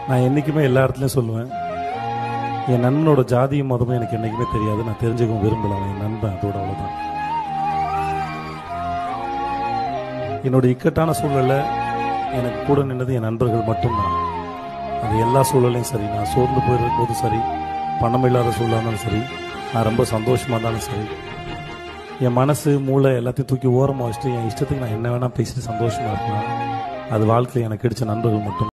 நான் என்றைக்குமே எல்லா இடத்துலையும் சொல்லுவேன், என் நண்பனோட ஜாதியும் மதமும் எனக்கு என்றைக்குமே தெரியாது, நான் தெரிஞ்சுக்கவும் விரும்பல. என் நண்பன், அதோட அவ்வளோதான். என்னோட இக்கட்டான சூழலில் எனக்கு கூட நின்னது என் நண்பர்கள் மட்டும்தான். அது எல்லா சூழலையும் சரி, நான் சோர்ந்து போயிருக்கும் போது சரி, பணம் இல்லாத சூழலாக இருந்தாலும் சரி, நான் ரொம்ப சந்தோஷமாக இருந்தாலும் சரி, என் மனசு மூளை எல்லாத்தையும் தூக்கி ஓரமாக வச்சுட்டு என் இஷ்டத்துக்கு நான் என்ன வேணால் பேசிட்டு சந்தோஷமாக இருப்பேன். அது வாழ்க்கையில் எனக்கு கிடைச்ச நண்பர்கள் மட்டும்.